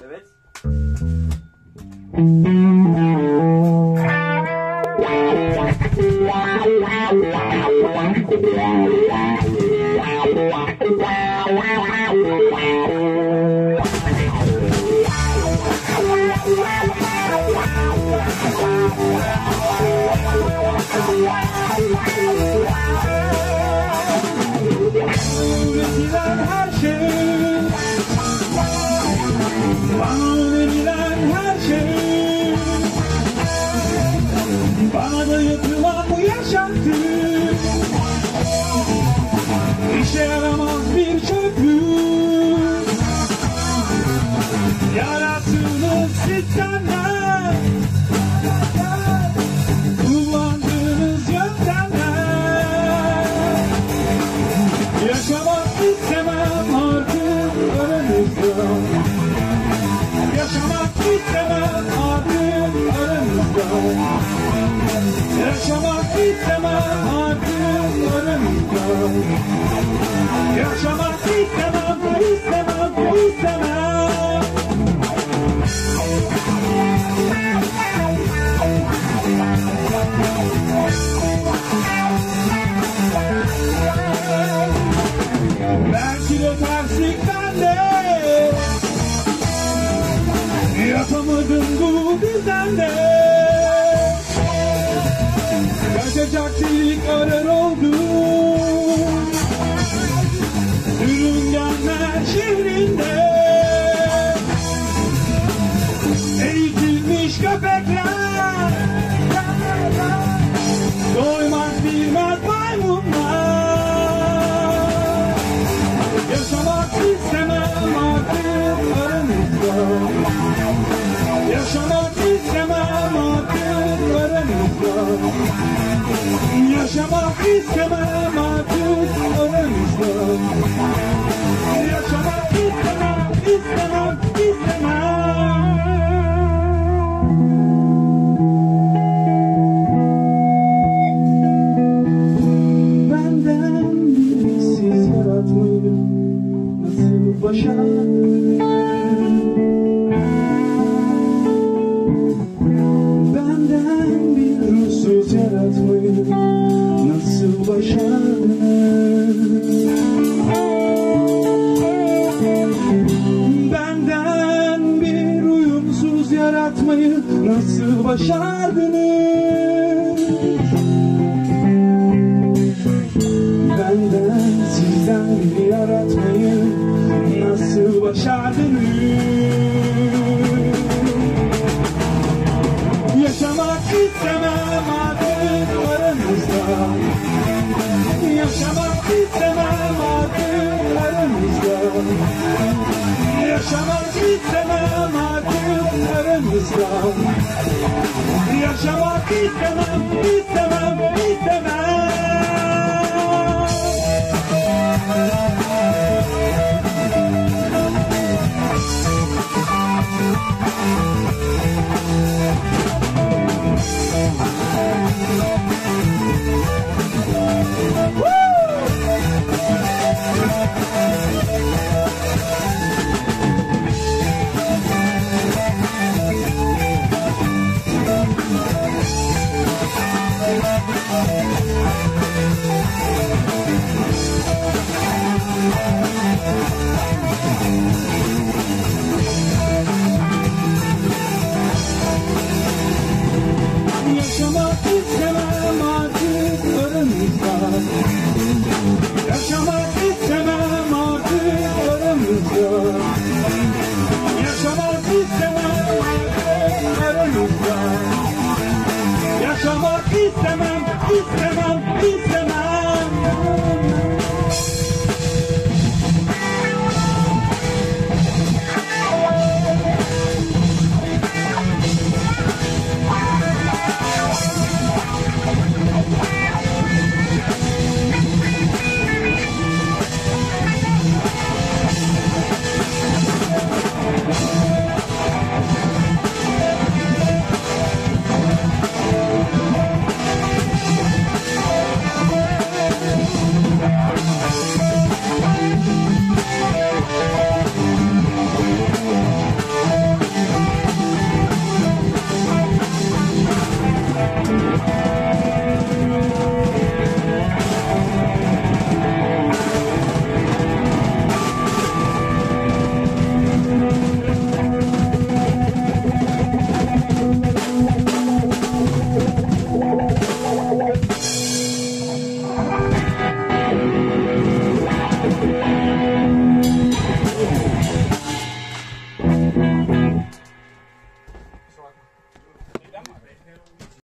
Evet. Üretilen her şey, bana verilen her şey, bana da yapılan bu yaşantı, işe yaramaz bir çöplük, yarattığınız sistemler, kullandığınız yöntemler. Yaşamak istemem artık aranızda. Yaşamak istemem artık aranızda. Yaşamak istemem artık aranızda. Yaşamak istemem, istemem, istemem. Belki de terslikten de yapamadım bu düzende. Kaçacak delik arar oldum sürüngenler şehrinde. Eğitilmiş köpekler, doymak bilmez maymunlar. Yaşamak istemem artık aranızda. Yaşamak istemem artık aranızda. Yaşamak istemem artık aranızda. Yaşamak istemem, istemem, istemem. Benden bir siz yaratmayı nasıl başardınız? Benden bir ruhsuz yaratmayı nasıl başardınız? Benden bir uyumsuz yaratmayı nasıl başardınız? Benden sizden bir yaratmayı nasıl başardınız? Yaşamak istemem artık aranızda. Yaşamak istemem artık aranızda. Yaşamak istemem artık aranızda. Yaşamak istemem, istemem, istemem.